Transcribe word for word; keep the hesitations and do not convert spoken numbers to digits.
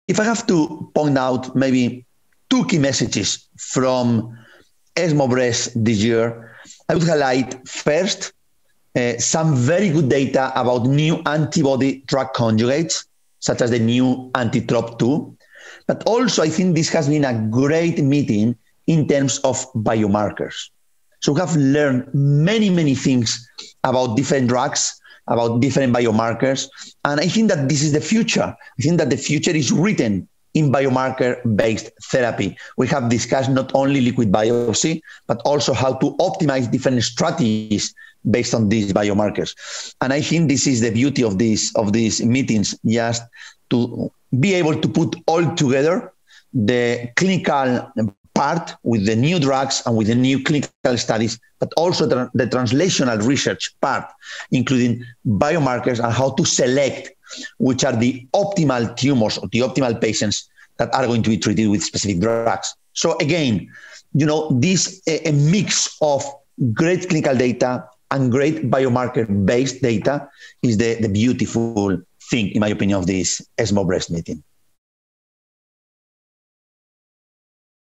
if I have to point out maybe two key messages from ESMO Breast this year, I would highlight first uh, some very good data about new antibody drug conjugates, such as the new anti-T R O P two. But also, I think this has been a great meeting in terms of biomarkers. So we have learned many, many things about different drugs, about different biomarkers. And I think that this is the future. I think that the future is written in biomarker-based therapy. We have discussed not only liquid biopsy, but also how to optimize different strategies based on these biomarkers. And I think this is the beauty of these, of these meetings, just to be able to put all together the clinical part with the new drugs and with the new clinical studies, but also the, the translational research part, including biomarkers and how to select which are the optimal tumors or the optimal patients that are going to be treated with specific drugs. So again, you know, this a, a mix of great clinical data and great biomarker-based data is the, the beautiful thing, in my opinion, of this ESMO Breast meeting.